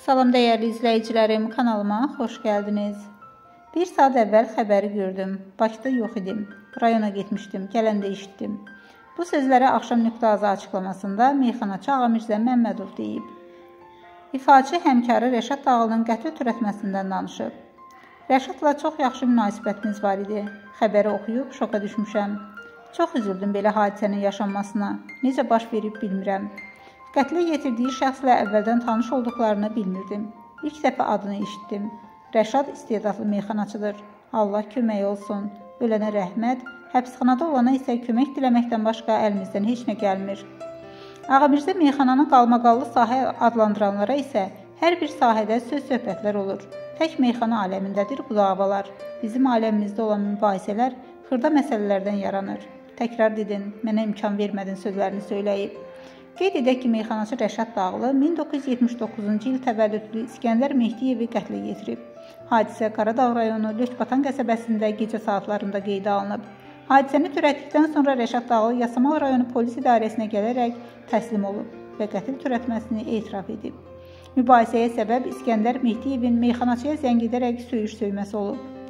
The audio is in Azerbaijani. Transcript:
Salam dəyərli izləyicilərim, kanalıma xoş gəldiniz. Bir saat əvvəl xəbəri gördüm. Bakıda yox idim. Rayona getmişdim, gələndə işitdim. Bu sözləri Axşam.az açıqlamasında meyxanaçı Ağamirzə Məmmədov deyib. İfaçı həmkarı Rəşad Dağlının qətl törətməsindən danışıb. Rəşadla çox yaxşı münasibətimiz var idi. Xəbəri oxuyub şoka düşmüşəm. Çox üzüldüm belə hadisənin yaşanmasına. Necə baş verib bilmirəm. Qətlə yetirdiyi şəxslə əvvəldən tanış olduqlarını bilmirdim. İlk dəfə adını eşitdim. Rəşad istedadlı meyxanaçıdır. Allah kömək olsun. Ölənə rəhmət, həbsxanada olana isə kömək diləməkdən başqa əlimizdən heç nə gəlmir. Ağamirzə meyxananı qalmaqallı sahə adlandıranlara isə hər bir sahədə söz-söhbətlər olur. Tək meyxana aləmindədir bu davalar. Bizim aləmimizdə olan mübahisələr xırda məsələlərdən yaranır. Təkrar dedin, mənə imkan vermədin sözlərini söyləyib. Qeyd edək ki, meyxanaçı Rəşad Dağlı 1979-cu il təvəllüdlü İskəndər Mehdiyevi qətlə yetirib. Hadisə Qaradağ rayonu Lökbatan qəsəbəsində gecə saatlarında qeydə alınıb. Hadisəni törətdikdən sonra Rəşad Dağlı Yasamal rayonu polis idarəsinə gələrək təslim olub və qətl törətməsini etiraf edib. Mübahisəyə səbəb İskəndər Mehdiyevin meyxanaçıya zəng edərək söyüş söyməsi olub.